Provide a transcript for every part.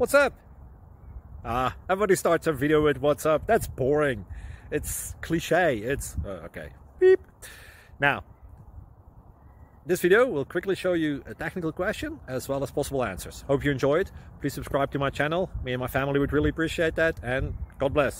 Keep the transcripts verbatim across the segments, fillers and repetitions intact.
What's up? Ah, everybody starts a video with what's up. That's boring. It's cliche. It's uh, okay. Beep. Now, this video will quickly show you a technical question as well as possible answers. Hope you enjoyed. Please subscribe to my channel. Me and my family would really appreciate that, and God bless.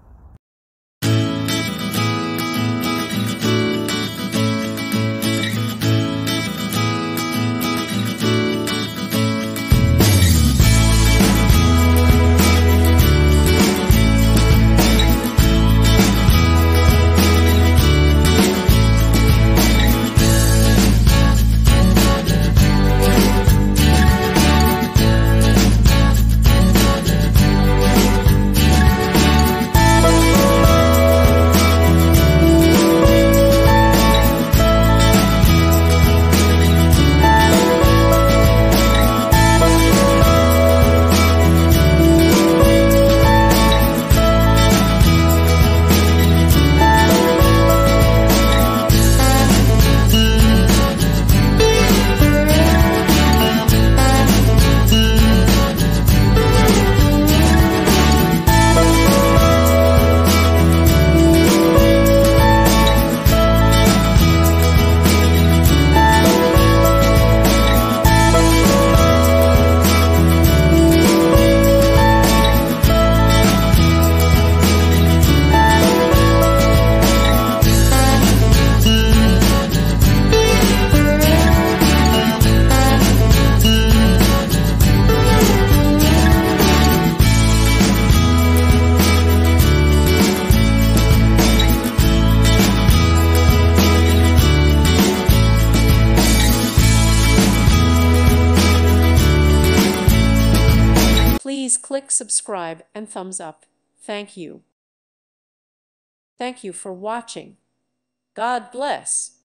Please click subscribe and thumbs up. Thank you. Thank you for watching. God bless.